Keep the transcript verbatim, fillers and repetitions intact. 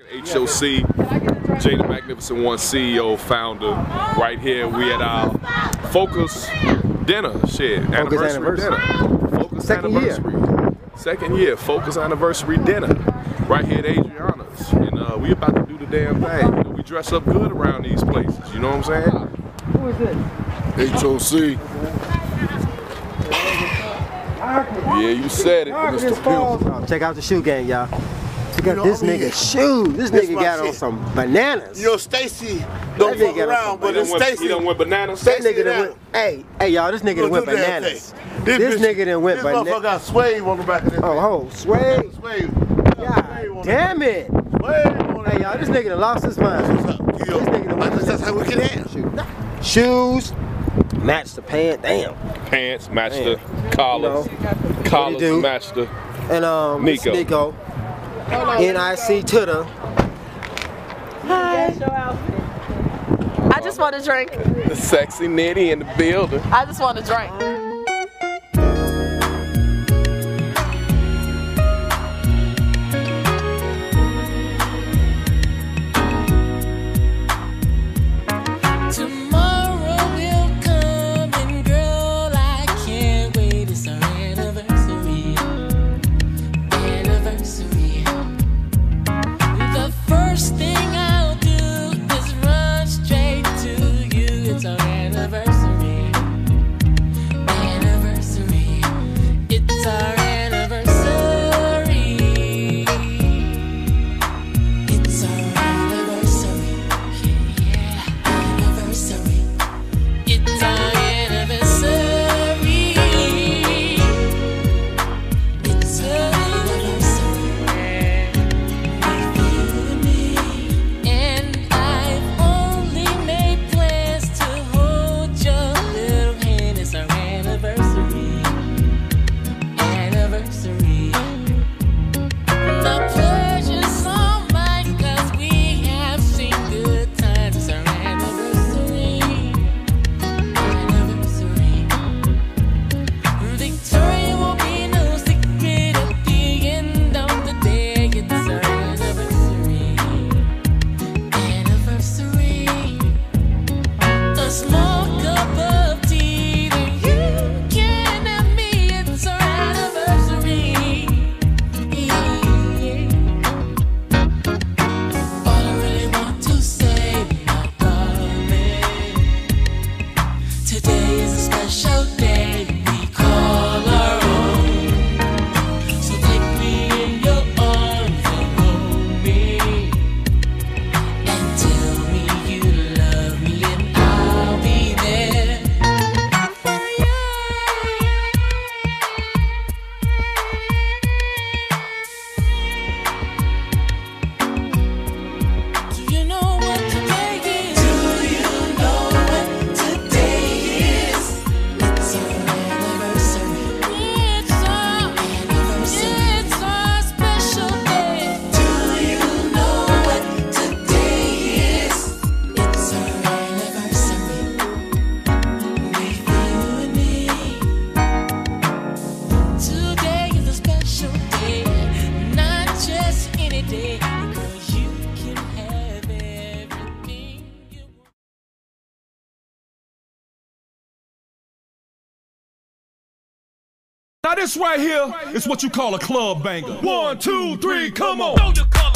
H O C, Jay the Magnificent One, C E O, founder. Right here, we at our Focus dinner, shit, Focus anniversary, anniversary dinner. Focus Second anniversary. Year. Second year, Focus anniversary dinner. Right here at Adriana's. And uh, we about to do the damn thing. You know, we dress up good around these places, you know what I'm saying? Who is this? H O C. Yeah, you said it, Mister Pimp. Check out the shoe gang, y'all. Check out this nigga shoes. This nigga got on some bananas. You know, Stacy don't fuck around, but it's Stacy. He done went bananas. That nigga done went, hey, hey y'all, this nigga done went bananas. This nigga done went bananas. This motherfucker got suede on the back of this. Oh, ho, suede. Suede. God damn it. Hey y'all, this nigga done lost his mind. This nigga done went That's how we get in. Shoes, match the pants, damn. Pants, match the collars. You know, collars, match the and um, Nico. Nico. N I C to the. Hi. I just want to drink. The sexy nitty in the building. I just want to drink. Now this right here is what you call a club banger. One, two, three, come on.